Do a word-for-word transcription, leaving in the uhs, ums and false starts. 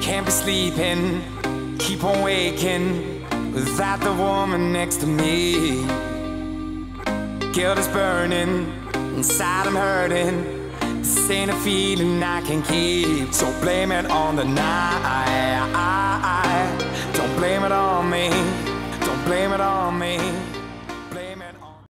Can't be sleeping, keep on waking without the woman next to me. Guilt is burning, inside I'm hurting. This ain't a feeling I can keep. So blame it on the night. Don't blame it on me. Don't blame it on me.